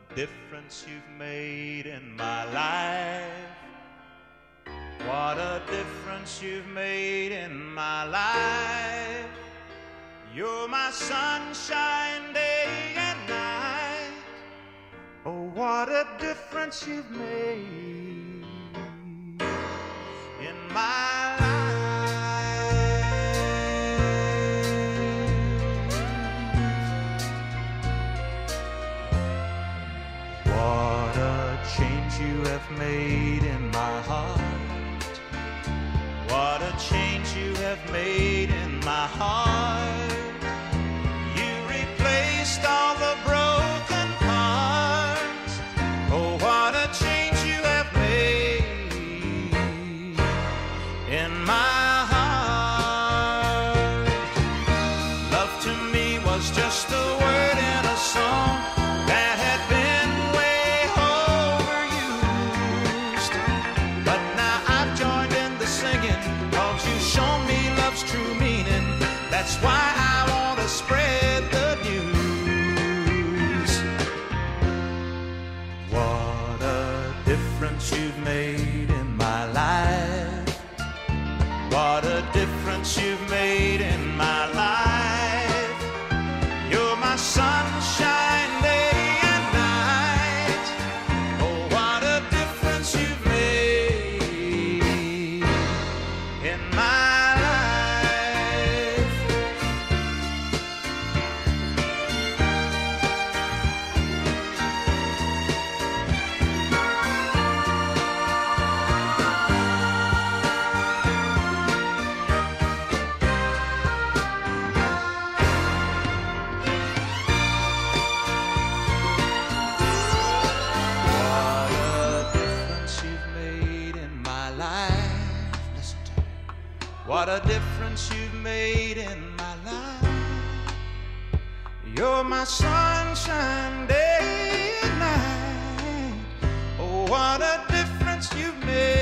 difference you've made in my life. What a difference you've made in my life. You're my sunshine day and night. Oh, what a difference you've made in my life. What a change you have made in my heart. What a change you have made in my heart. You replaced all the broken parts. Oh, what a change you have made in my heart. Love to me was just a word in a song that had been way overused. But now I've joined in the singing, 'cause you've shown me love's true meaning. That's why I want to spread the news. What a difference you've made in my life. What a difference you've made in my life. You're my sunshine day and night. Oh, what a difference you've made in my life. What a difference you've made in my life. Listen to me. What a difference you've made in my life. You're my sunshine day and night. Oh, what a difference you've made.